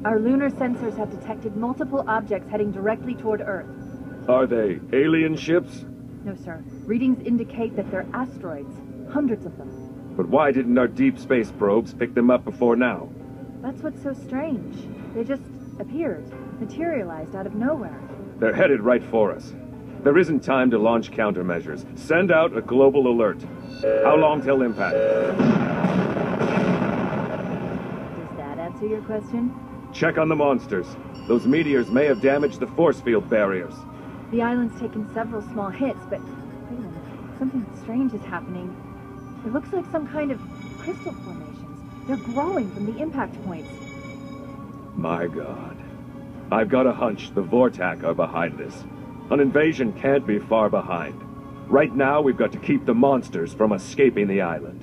Our lunar sensors have detected multiple objects heading directly toward Earth. Are they alien ships? No, sir. Readings indicate that they're asteroids. Hundreds of them. But why didn't our deep space probes pick them up before now? That's what's so strange. They just appeared, materialized out of nowhere. They're headed right for us. There isn't time to launch countermeasures. Send out a global alert. How long till impact? Does that answer your question? Check on the monsters. Those meteors may have damaged the force field barriers. The island's taken several small hits, but wait a minute. Something strange is happening. It looks like some kind of crystal formations. They're growing from the impact points. My God. I've got a hunch the Vortak are behind this. An invasion can't be far behind. Right now, we've got to keep the monsters from escaping the island.